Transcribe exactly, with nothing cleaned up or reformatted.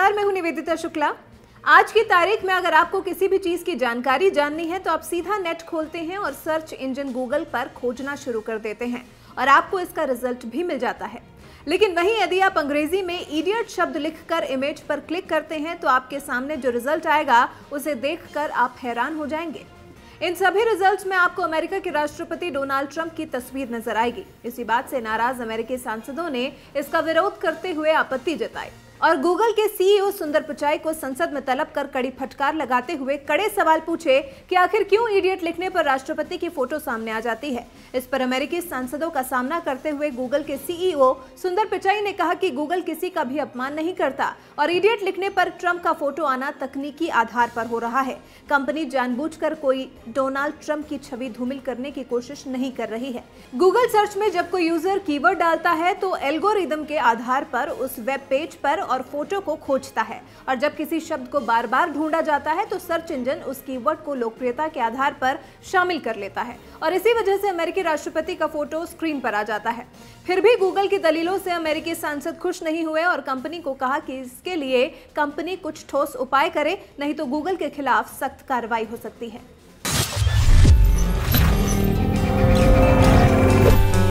नमस्कार, मैं हूं निवेदिता शुक्ला। आज की तारीख में अगर आपको किसी भी चीज की जानकारी जाननी है तो आप सीधा नेट खोलते हैं और सर्च इंजन गूगल पर खोजना शुरू कर देते हैं और आपको इसका रिजल्ट भी मिल जाता है। लेकिन वहीं यदि आप अंग्रेजी में इडियट शब्द लिखकर इमेज पर क्लिक करते हैं तो आपके सामने जो रिजल्ट आएगा उसे देखकर आप हैरान हो जाएंगे। इन सभी रिजल्ट्स में आपको अमेरिका के राष्ट्रपति डोनाल्ड ट्रंप की तस्वीर नजर आएगी। इसी बात से नाराज अमेरिकी सांसदों ने इसका विरोध करते हुए आपत्ति जताई और गूगल के सीईओ सुंदर पिचाई को संसद में तलब कर कड़ी फटकार लगाते हुए कड़े सवाल पूछे कि आखिर क्यों इडियट लिखने पर राष्ट्रपति की फोटो सामने आ जाती है। इस पर अमेरिकी सांसदों का सामना करते हुए गूगल के सीईओ सुंदर पिचाई ने कहा कि गूगल किसी का भी अपमान नहीं करता और इडियट लिखने पर ट्रंप का फोटो आना तकनीकी आधार पर हो रहा है। कंपनी जानबूझकर कोई डोनाल्ड ट्रंप की छवि धूमिल करने की कोशिश नहीं कर रही है। गूगल सर्च में जब कोई यूजर कीवर्ड डालता है तो एल्गोरिदम के आधार पर उस वेब पेज पर और फोटो को खोजता है और जब किसी शब्द को बार बार ढूंढा जाता है तो सर्च इंजन उस कीवर्ड को लोकप्रियता के आधार पर शामिल कर लेता है और इसी वजह से अमेरिकी राष्ट्रपति का फोटो स्क्रीन पर आ जाता है। फिर भी गूगल की दलीलों से अमेरिकी सांसद खुश नहीं हुए और कंपनी को कहा कि इसके लिए कंपनी कुछ ठोस उपाय करे, नहीं तो गूगल के खिलाफ सख्त कार्रवाई हो सकती है।